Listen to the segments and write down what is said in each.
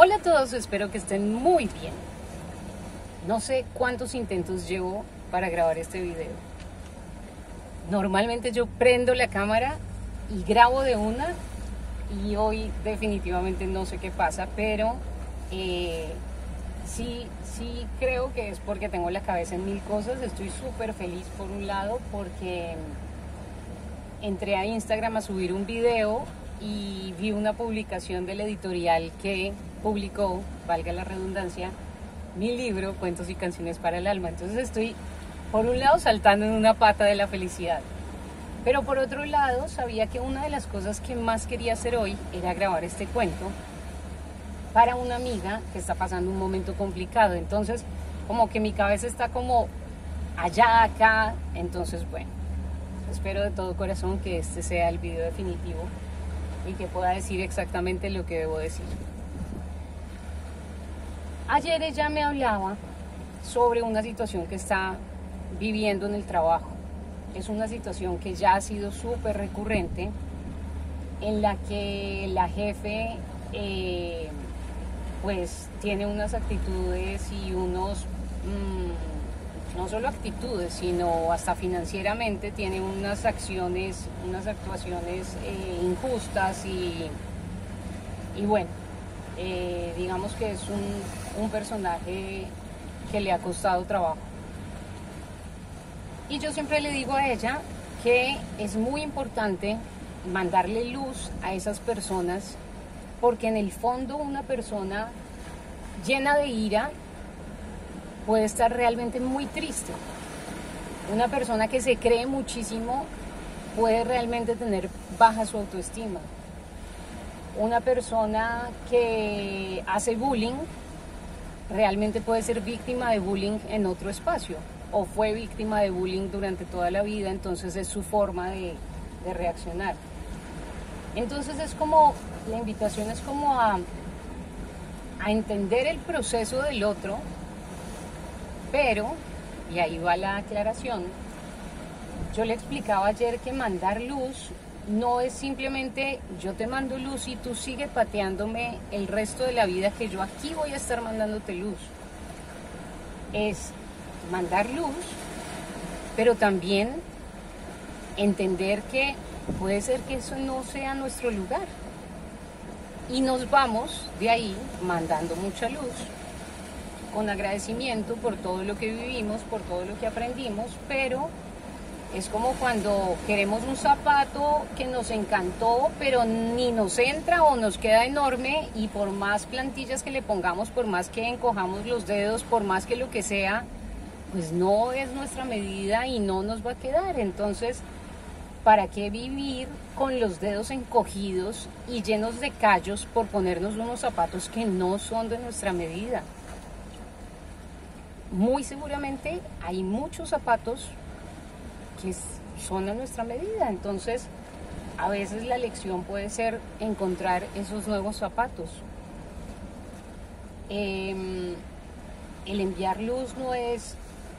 Hola a todos, espero que estén muy bien. No sé cuántos intentos llevo para grabar este video. Normalmente yo prendo la cámara y grabo de una, y hoy definitivamente no sé qué pasa, pero sí creo que es porque tengo la cabeza en mil cosas. Estoy súper feliz por un lado porque entré a Instagram a subir un video y vi una publicación del editorial que publicó, valga la redundancia, mi libro Cuentos y Canciones para el Alma. Entonces estoy por un lado saltando en una pata de la felicidad, pero por otro lado sabía que una de las cosas que más quería hacer hoy era grabar este cuento para una amiga que está pasando un momento complicado. Entonces como que mi cabeza está como allá, acá. Entonces bueno, espero de todo corazón que este sea el video definitivo y que pueda decir exactamente lo que debo decir. Ayer ella me hablaba sobre una situación que está viviendo en el trabajo. Es una situación que ya ha sido súper recurrente, en la que la jefe pues tiene unas actitudes y unos, no solo actitudes, sino hasta financieramente tiene unas acciones, unas actuaciones injustas y bueno, digamos que es un personaje que le ha costado trabajo. Y yo siempre le digo a ella que es muy importante mandarle luz a esas personas, porque en el fondo una persona llena de ira puede estar realmente muy triste. Una persona que se cree muchísimo puede realmente tener baja su autoestima. Una persona que hace bullying realmente puede ser víctima de bullying en otro espacio, o fue víctima de bullying durante toda la vida. Entonces es su forma de reaccionar. Entonces es como, la invitación es como a entender el proceso del otro, pero, y ahí va la aclaración, yo le explicaba ayer que mandar luz no es simplemente yo te mando luz y tú sigue pateándome el resto de la vida, que yo aquí voy a estar mandándote luz. Es mandar luz, pero también entender que puede ser que eso no sea nuestro lugar, y nos vamos de ahí mandando mucha luz, con agradecimiento por todo lo que vivimos, por todo lo que aprendimos. Pero es como cuando queremos un zapato que nos encantó, pero ni nos entra o nos queda enorme, y por más plantillas que le pongamos, por más que encojamos los dedos, por más que lo que sea, pues no es nuestra medida y no nos va a quedar. Entonces, ¿para qué vivir con los dedos encogidos y llenos de callos por ponernos unos zapatos que no son de nuestra medida? Muy seguramente hay muchos zapatos que son a nuestra medida. Entonces, a veces la lección puede ser encontrar esos nuevos zapatos. El enviar luz no es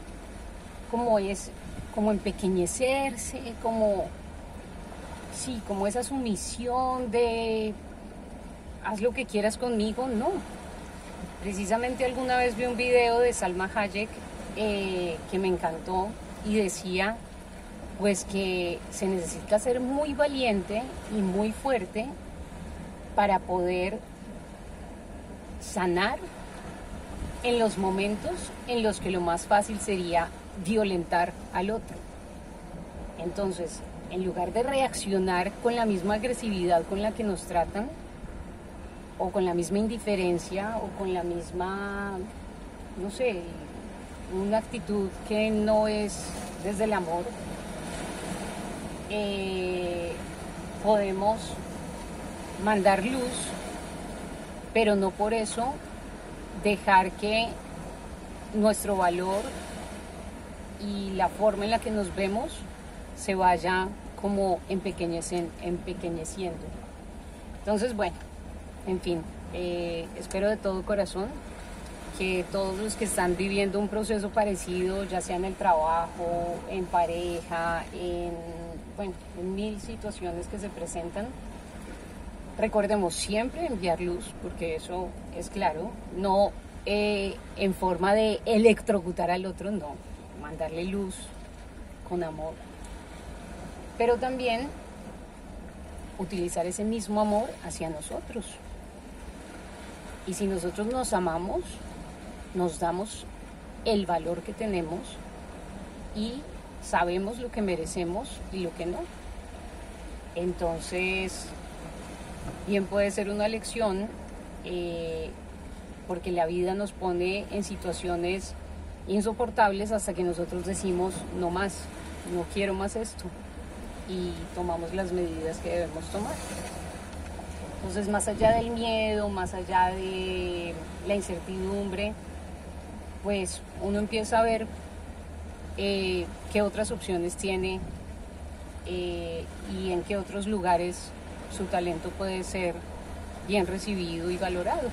como empequeñecerse, como esa sumisión de haz lo que quieras conmigo. No. Precisamente alguna vez vi un video de Salma Hayek que me encantó, y decía pues que se necesita ser muy valiente y muy fuerte para poder sanar en los momentos en los que lo más fácil sería violentar al otro. Entonces, en lugar de reaccionar con la misma agresividad con la que nos tratan, o con la misma indiferencia, o con la misma, no sé, una actitud que no es desde el amor, podemos mandar luz, pero no por eso dejar que nuestro valor y la forma en la que nos vemos se vaya como empequeñeciendo. Entonces, bueno, en fin, espero de todo corazón que todos los que están viviendo un proceso parecido, ya sea en el trabajo, en pareja, en mil situaciones que se presentan, Recordemos siempre enviar luz, porque eso es claro, no en forma de electrocutar al otro, no, mandarle luz con amor. Pero también utilizar ese mismo amor hacia nosotros. Y si nosotros nos amamos, nos damos el valor que tenemos y sabemos lo que merecemos y lo que no. Entonces, bien puede ser una lección, porque la vida nos pone en situaciones insoportables hasta que nosotros decimos no más, no quiero más esto, y tomamos las medidas que debemos tomar. Entonces, más allá del miedo, más allá de la incertidumbre, pues uno empieza a ver qué otras opciones tiene y en qué otros lugares su talento puede ser bien recibido y valorado.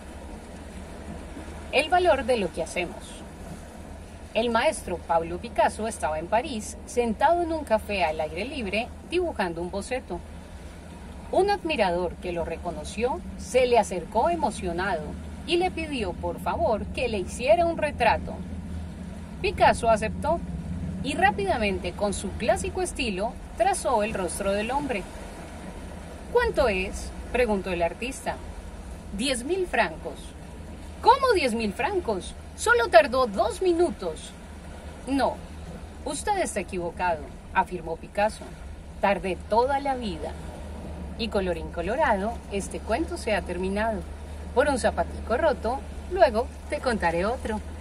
El valor de lo que hacemos. El maestro Pablo Picasso estaba en París, sentado en un café al aire libre, dibujando un boceto. Un admirador que lo reconoció se le acercó emocionado y le pidió por favor que le hiciera un retrato. Picasso aceptó y rápidamente, con su clásico estilo, trazó el rostro del hombre. ¿Cuánto es?, preguntó el artista. 10.000 francos. ¿Cómo 10.000 francos? Solo tardó 2 minutos. No, usted está equivocado, afirmó Picasso. Tardé toda la vida. Y colorín colorado, este cuento se ha terminado. Por un zapatico roto, luego te contaré otro.